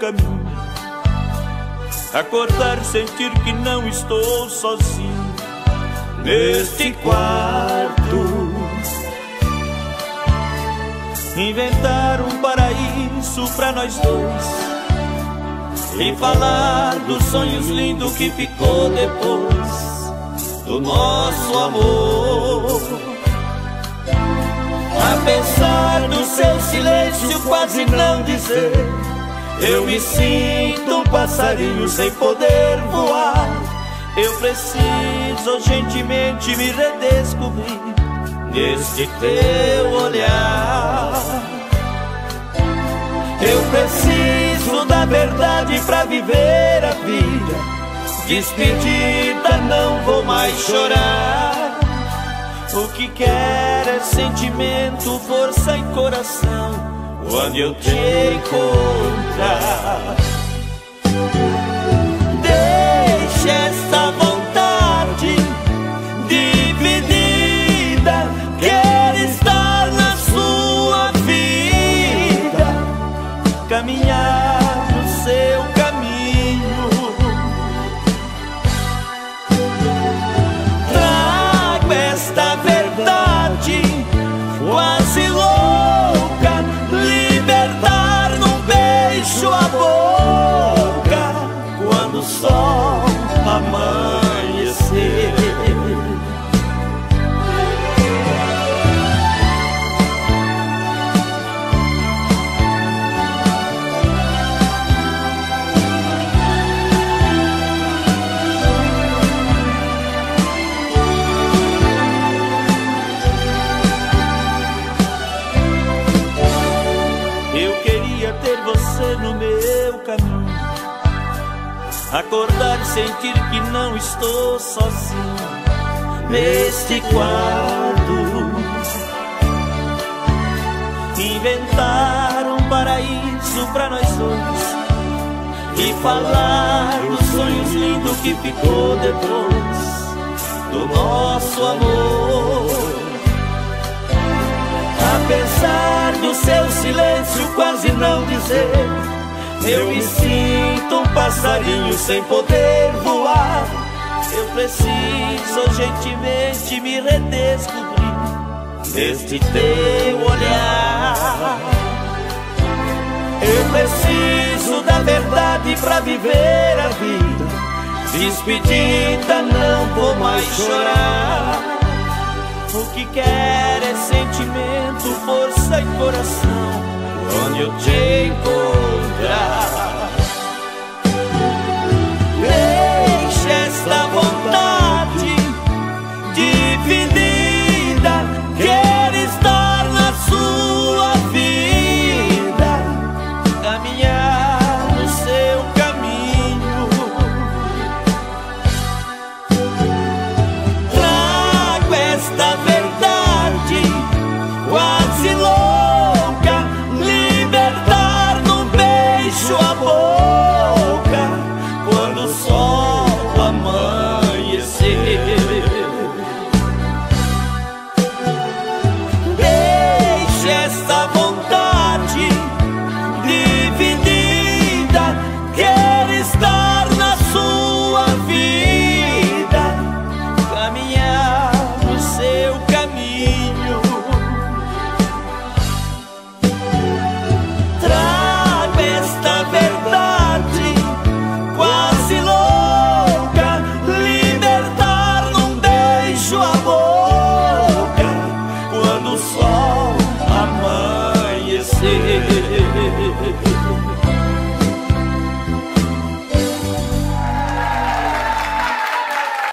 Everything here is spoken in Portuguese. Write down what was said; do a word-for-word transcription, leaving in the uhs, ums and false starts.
caminho. Acordar e sentir que não estou sozinho neste quarto. Inventar um paraíso pra nós dois e falar dos sonhos lindos que ficou depois do nosso amor. Apesar do seu silêncio quase não dizer, eu me sinto um passarinho sem poder voar. Eu preciso urgentemente me redescobrir neste teu olhar. Eu preciso da verdade pra viver a vida. Despedida, não vou mais chorar. O que quero é sentimento, força e coração quando eu te encontrar. Deixa essa vontade dividida, quero estar na sua vida, caminhar no seu caminho. Trago esta verdade quase louca, libertar num beijo a boca quando o sol amanhecer. No meu caminho, acordar e sentir que não estou sozinho neste quarto. Inventar um paraíso pra nós dois e falar dos sonhos lindos que ficou depois do nosso amor. Apesar do seu silêncio quase não dizer, eu me sinto um passarinho sem poder voar. Eu preciso urgentemente me redescobrir neste teu olhar. Eu preciso da verdade pra viver a vida. Despedida, não vou mais chorar. O que quero é sentimento, força e coração quando eu te encontrar.